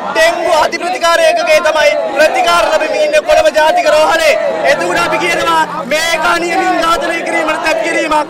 Dengue අධිප්‍රතිකාර ඒකකයේ තමයි ප්‍රතිකාර ලැබෙමින් ඉන්නේ කොළඹ ජාතික රෝහලේ. එතකොට අපි කියනවා මේක අනියමින් ඝාතනය කිරීමට තැත් කිරීමක්.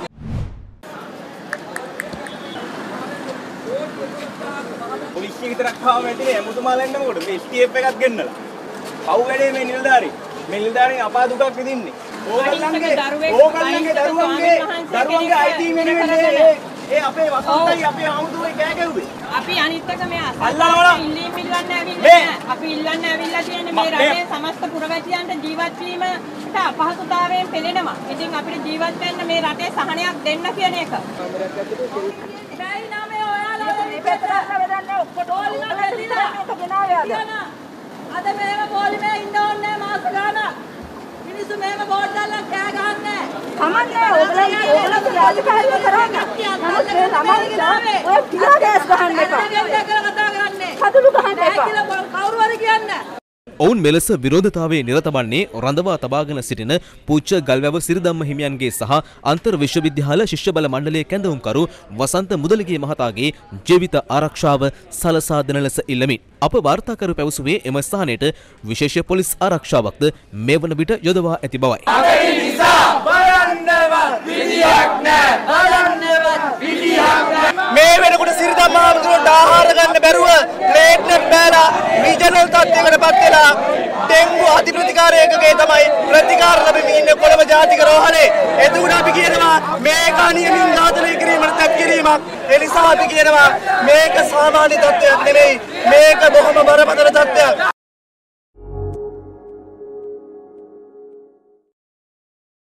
පොලිසිය විතරක් ආව වැඩිනේ මුතුමාලෙන්ද මොකද මේ ස්ටීප් එකක් ගෙන්නලා. පව් වැඩේ මේ නිලධාරී. මේ නිලධාරීන් අපා දුකක් විඳින්නේ. ඕගොල්ලන්ගේ දරුවන්ගේ අයිති වෙනුවෙන් ඒ අපේ වසන්තයි අපේ ආමුදුවේ කෑ ගැව්වේ. අපි අනිත් එක මේ ඉල්ලන්න ඇවිල්ලා අපි ඉල්ලන්න ඇවිල්ලා තියෙන්නේ මේ රටේ සමස්ත පුරවැසියන්ට ජීවත් වීමට අපහසුතාවයෙන් පෙළෙනවා. ඉතින් අපිට ජීවත් වෙන්න මේ රටේ සහනයක් දෙන්න කියන එක. බැයි නම ඔයාලා ඉපෙතර වෙදන්නේ ඔක්කොටම වැදිලා අද මේව පොලිමේ ඉන්න ඕනේ මාස ගානක්. මිනිස්සු මේව බෝඩ් දාලා කෑ ගහන්නේ. කමන්නේ ඕගොල්ලෝ රාජකාරිය කරන්න. නමුත් මේ ළමයි ඔය පියා ගෑස් ගහන්න එපා. කතා කරන්නේ. කඩළු ගහන්න එපා. කවුරු හරි කියන්නේ. ඔවුන් මෙලෙස විරෝධතාවයේ නිරතවන්නේ රඳවා තබාගෙන සිටින පූජ්‍ය ගල්වැව සිරිධම්ම හිමියන්ගේ සහ අන්තර් විශ්වවිද්‍යාල ශිෂ්‍ය බල මණ්ඩලයේ කැඳවුම්කරු වසන්ත මුදලිගේ මහතාගේ ජීවිත ආරක්ෂාව සලසා දෙන ලෙස ඉල්ලමින් අප වාර්තාකරු පැවසුවේ එම ස්ථානයට විශේෂ පොලිස් ආරක්ෂාවක්ද මේ වන විට යොදවා ඇති බවයි. මේ වෙනකොට සිරිධම්ම ආමතුරුන්ට ආහාර ගන්න බැරුව ප්ලේට් එක බෑලා රීජනල් තත්ත්වයකට පත් වෙලා ඩෙන්ගු අධිප්‍රතිකාර ඒකකයේ තමයි ප්‍රතිකාර ලැබෙමින් ඉන්නේ කොළඹ ජාතික රෝහලේ. එතකොට අපි කියනවා මේක අනියමින් ඝාතනය කිරීමට තැත් කිරීමක්. ඒ නිසා අපි කියනවා මේක සාමාන්‍ය තත්ත්වයක් නෙමෙයි. මේක බොහොම බරපතල තත්ත්වයක්.